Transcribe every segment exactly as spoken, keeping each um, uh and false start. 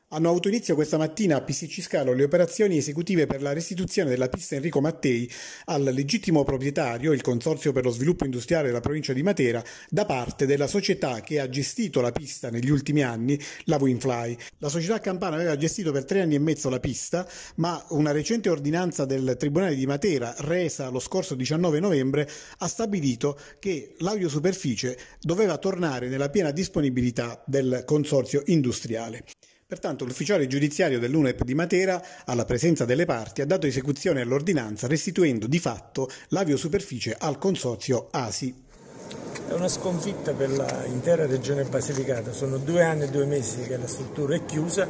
Hanno avuto inizio questa mattina a Pisticci Scalo le operazioni esecutive per la restituzione della pista Enrico Mattei al legittimo proprietario, il Consorzio per lo Sviluppo Industriale della Provincia di Matera, da parte della società che ha gestito la pista negli ultimi anni, la Winfly. La società campana aveva gestito per tre anni e mezzo la pista, ma una recente ordinanza del Tribunale di Matera, resa lo scorso diciannove novembre, ha stabilito che l'aviosuperficie doveva tornare nella piena disponibilità del Consorzio industriale. Pertanto l'ufficiale giudiziario dell'U N E P di Matera, alla presenza delle parti, ha dato esecuzione all'ordinanza restituendo di fatto l'aviosuperficie al consorzio A S I. È una sconfitta per l'intera regione Basilicata, sono due anni e due mesi che la struttura è chiusa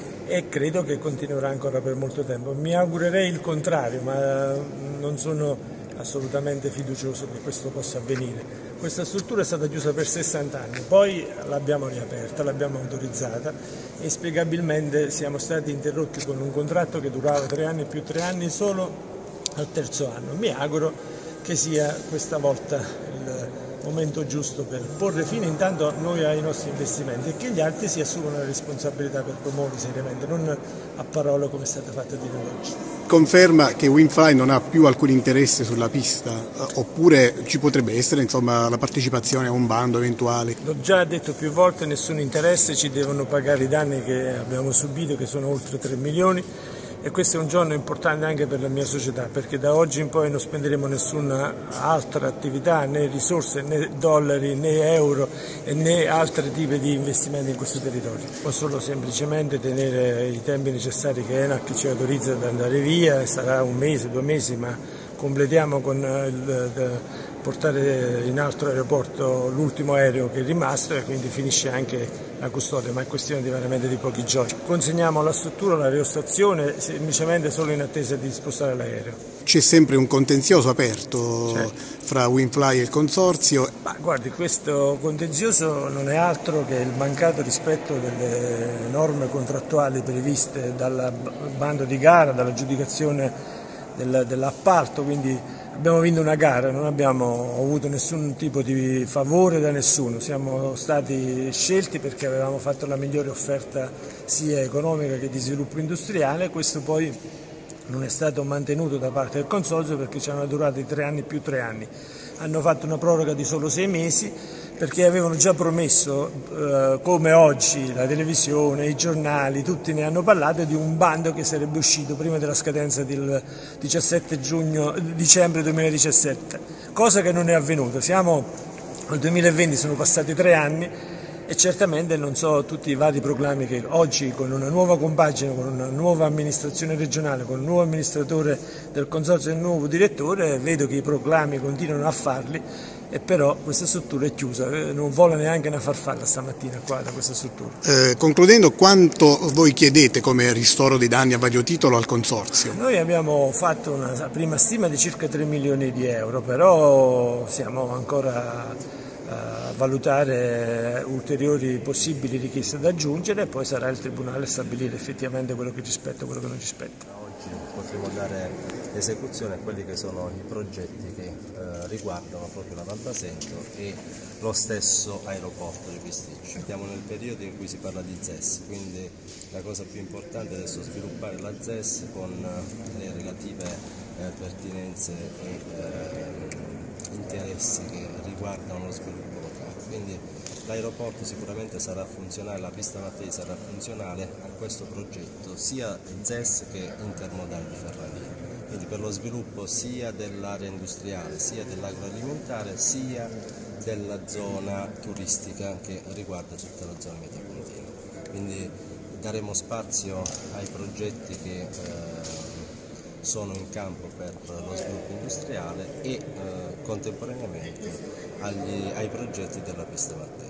e credo che continuerà ancora per molto tempo. Mi augurerei il contrario, ma non sono assolutamente fiducioso che questo possa avvenire. Questa struttura è stata chiusa per sessanta anni, poi l'abbiamo riaperta, l'abbiamo autorizzata e spiegabilmente siamo stati interrotti con un contratto che durava tre anni più tre anni solo al terzo anno. Mi auguro che sia questa volta il momento giusto per porre fine intanto noi ai nostri investimenti e che gli altri si assumano la responsabilità per promuoverli seriamente, non a parole come è stata fatta dire oggi. Conferma che Winfly non ha più alcun interesse sulla pista, oppure ci potrebbe essere insomma, la partecipazione a un bando eventuale? L'ho già detto più volte, nessun interesse, ci devono pagare i danni che abbiamo subito, che sono oltre tre milioni. E questo è un giorno importante anche per la mia società, perché da oggi in poi non spenderemo nessuna altra attività, né risorse, né dollari, né euro e né altri tipi di investimenti in questo territorio. Posso solo semplicemente tenere i tempi necessari che ENAC ci autorizza ad andare via, sarà un mese, due mesi, ma completiamo con il, il portare in altro aeroporto l'ultimo aereo che è rimasto e quindi finisce anche la custodia, ma è questione di veramente di pochi giorni. Consegniamo la struttura, l'aerostazione, semplicemente solo in attesa di spostare l'aereo. C'è sempre un contenzioso aperto certo. fra Winfly e il Consorzio? Ma guardi, questo contenzioso non è altro che il mancato rispetto delle norme contrattuali previste dal bando di gara, dall'aggiudicazione dell'appalto, quindi abbiamo vinto una gara, non abbiamo avuto nessun tipo di favore da nessuno, siamo stati scelti perché avevamo fatto la migliore offerta sia economica che di sviluppo industriale. Questo poi non è stato mantenuto da parte del Consorzio perché ci hanno durati tre anni più tre anni. Hanno fatto una proroga di solo sei mesi perché avevano già promesso, eh, come oggi la televisione, i giornali, tutti ne hanno parlato, di un bando che sarebbe uscito prima della scadenza del diciassette giugno, dicembre duemiladiciassette, cosa che non è avvenuta. Siamo al duemilaventi, sono passati tre anni e certamente non so tutti i vari proclami che oggi con una nuova compagine, con una nuova amministrazione regionale, con un nuovo amministratore del Consorzio e un nuovo direttore, vedo che i proclami continuano a farli e però questa struttura è chiusa, non vola neanche una farfalla stamattina qua da questa struttura. Eh, concludendo, quanto voi chiedete come ristoro dei danni a vario titolo al Consorzio? Noi abbiamo fatto una prima stima di circa tre milioni di euro, però siamo ancora a valutare ulteriori possibili richieste da aggiungere e poi sarà il Tribunale a stabilire effettivamente quello che rispetta e quello che non rispetta. Oggi potremo dare esecuzione a quelli che sono i progetti che eh, riguardano proprio la Val d'Asento e lo stesso aeroporto di Pisticci. Siamo nel periodo in cui si parla di Z E S, quindi la cosa più importante è adesso sviluppare la Z E S con le relative eh, pertinenze e eh, interessi che riguardano lo sviluppo locale. Quindi l'aeroporto sicuramente sarà funzionale, la pista Mattei sarà funzionale a questo progetto sia Z E S che intermodale di ferrovia. Quindi per lo sviluppo sia dell'area industriale, sia dell'agroalimentare, sia della zona turistica che riguarda tutta la zona metapontina. Quindi daremo spazio ai progetti che eh, sono in campo per lo sviluppo industriale e eh, contemporaneamente agli, ai progetti della pista Mattei.